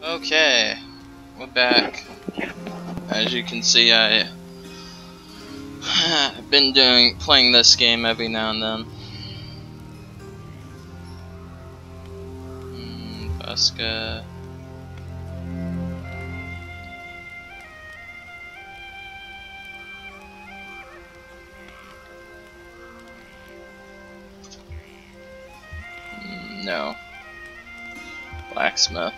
Okay, we're back. As you can see, I've been playing this game every now and then. Vasca. No. Blacksmith.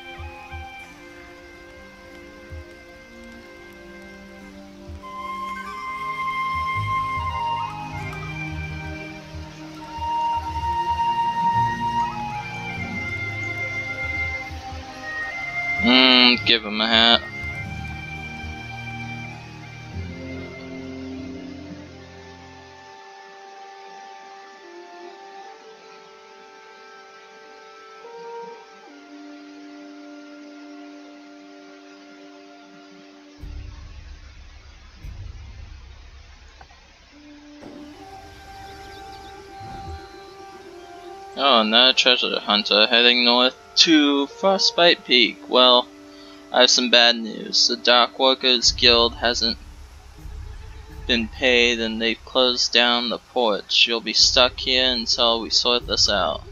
Give him a hat. Oh, another treasure hunter heading north to Frostbite Peak. Well, I have some bad news. The Dock Workers Guild hasn't been paid and they've closed down the porch. You'll be stuck here until we sort this out.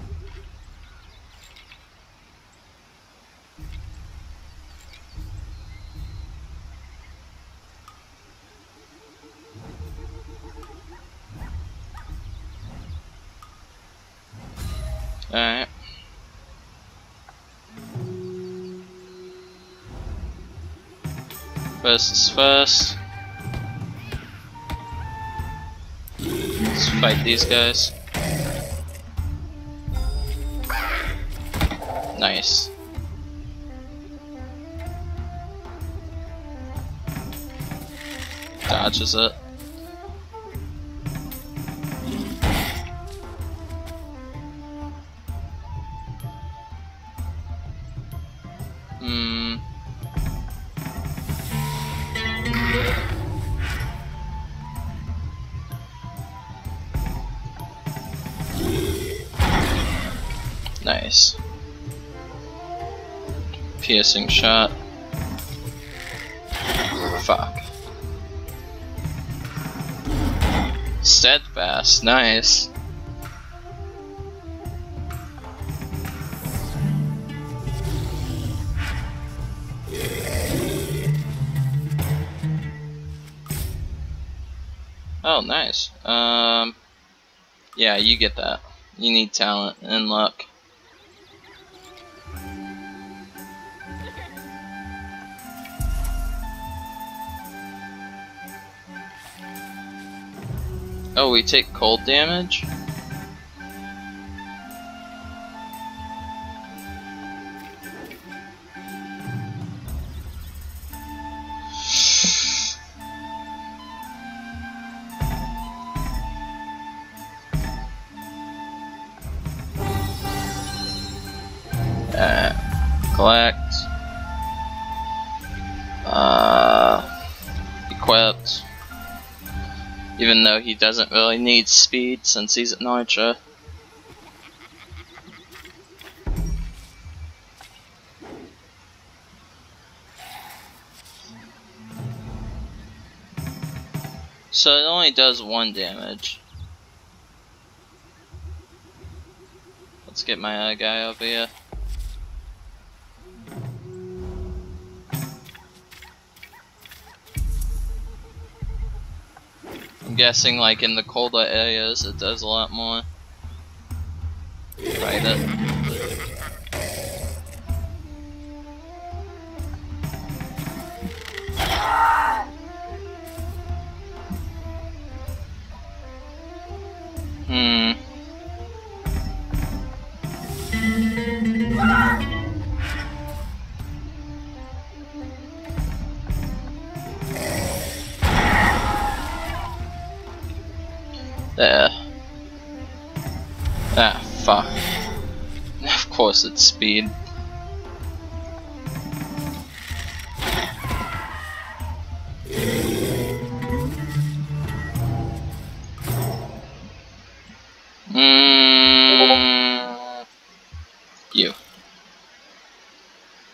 Alright. First is first. Let's fight these guys. Nice. Dodges it. Nice. Piercing shot. Fuck. Steadfast, nice. Oh, nice. Yeah, you get that. You need talent and luck. Oh, we take cold damage? Collect. Equipped. Even though he doesn't really need speed since he's an archer. So it only does 1 damage. Let's get my other guy over here. I'm guessing like in the colder areas it does a lot more. Fight it. There. Ah, fuck. Of course it's speed. You.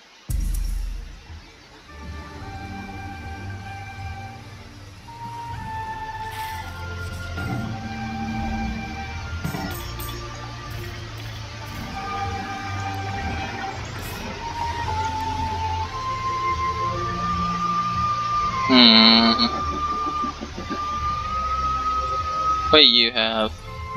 What do you have?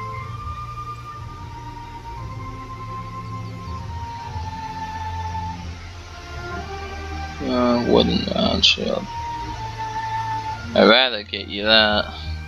Wooden round shield. I'd rather get you that.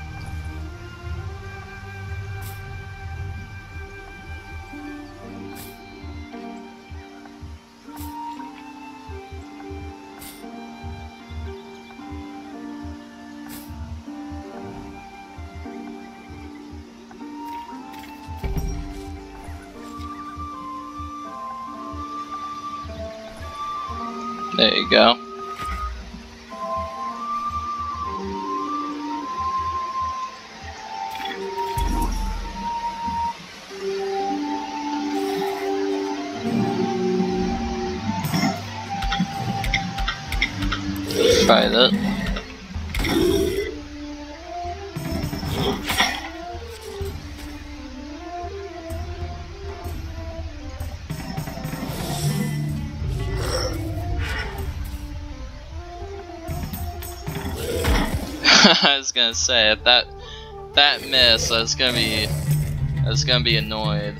There you go. Fight it. I was gonna say if that miss, I was gonna be annoyed.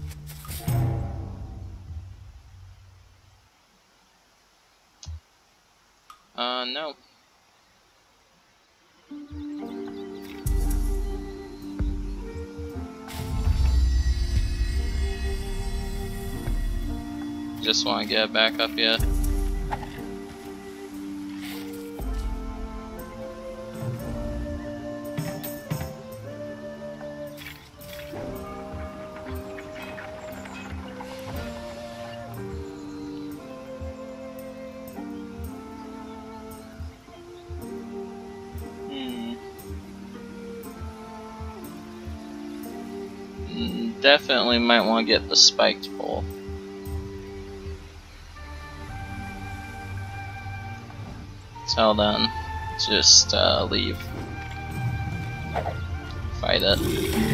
No. Just want to get it back up yet. Definitely might want to get the spiked pole. Till then, just leave. Fight it.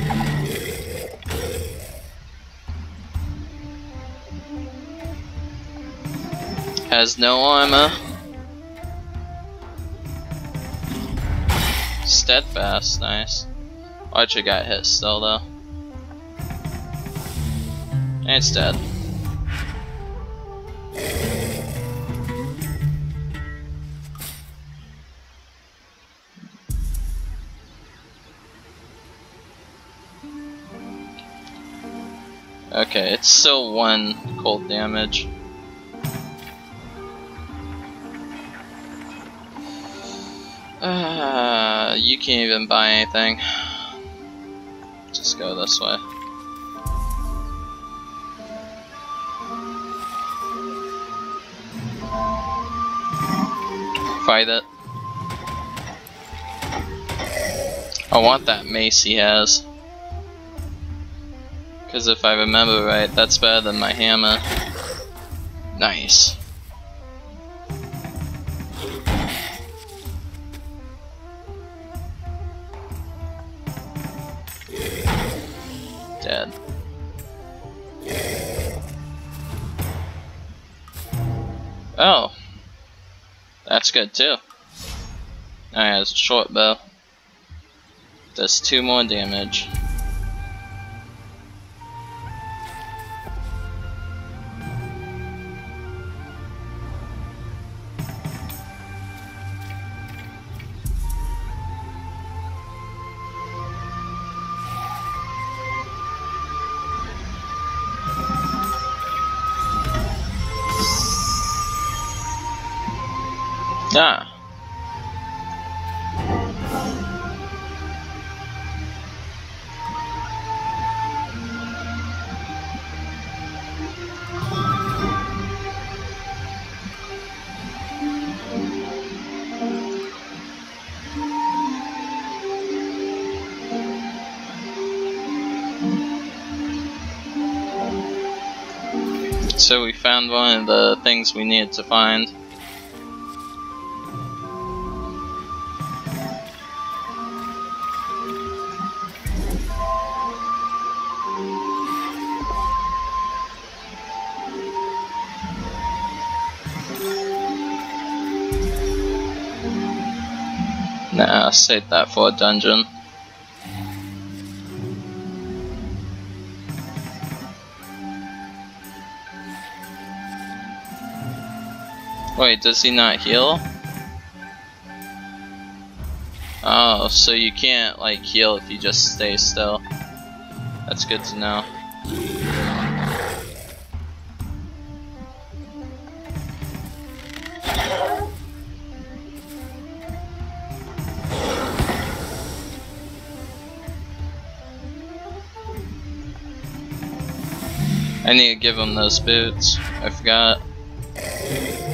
Has no armor. Steadfast, nice. Archer got hit still though. And it's dead. Okay, it's still 1 cold damage. You can't even buy anything. Just go this way. Fight it. I want that mace he has. Because if I remember right, that's better than my hammer. Nice. Dead. Oh. That's good too. Alright, has a short bow. Does 2 more damage. Ah. So we found one of the things we needed to find. Nah, save that for a dungeon. Wait, does he not heal? Oh, so you can't like heal if you just stay still. That's good to know. I need to give him those boots. I forgot.